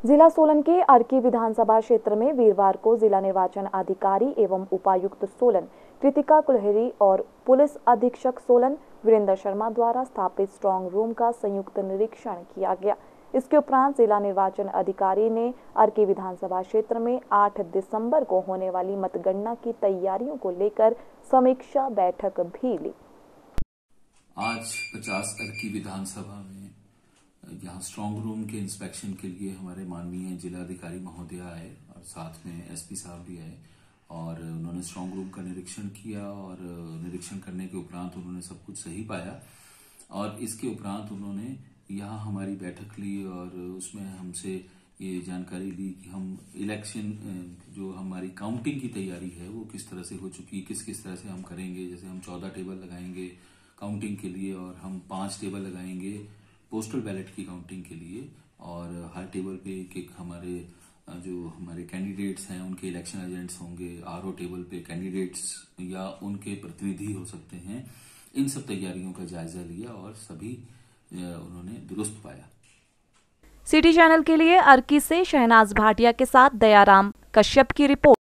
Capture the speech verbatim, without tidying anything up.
जिला सोलन के अर्की विधानसभा क्षेत्र में वीरवार को जिला निर्वाचन अधिकारी एवं उपायुक्त सोलन कृतिका कुलहरी और पुलिस अधीक्षक सोलन वीरेंद्र शर्मा द्वारा स्थापित स्ट्रांग रूम का संयुक्त निरीक्षण किया गया। इसके उपरांत जिला निर्वाचन अधिकारी ने अर्की विधानसभा क्षेत्र में आठ दिसंबर को होने वाली मतगणना की तैयारियों को लेकर समीक्षा बैठक भी ली। आज पचास अर्की विधानसभा में यहाँ स्ट्रांग रूम के इंस्पेक्शन के लिए हमारे माननीय जिलाधिकारी महोदय आए और साथ में एसपी साहब भी आए और उन्होंने स्ट्रांग रूम का निरीक्षण किया और निरीक्षण करने के उपरांत उन्होंने सब कुछ सही पाया और इसके उपरांत उन्होंने यहाँ हमारी बैठक ली और उसमें हमसे ये जानकारी ली कि हम इलेक्शन जो हमारी काउंटिंग की तैयारी है वो किस तरह से हो चुकी, किस किस तरह से हम करेंगे। जैसे हम चौदह टेबल लगाएंगे काउंटिंग के लिए और हम पांच टेबल लगाएंगे पोस्टल बैलेट की काउंटिंग के लिए और हर टेबल पे एक एक हमारे जो हमारे कैंडिडेट्स हैं उनके इलेक्शन एजेंट्स होंगे, आरओ टेबल पे कैंडिडेट्स या उनके प्रतिनिधि हो सकते हैं। इन सब तैयारियों का जायजा लिया और सभी उन्होंने दुरुस्त पाया। सिटी चैनल के लिए अर्की से शहनाज भाटिया के साथ दयाराम कश्यप की रिपोर्ट।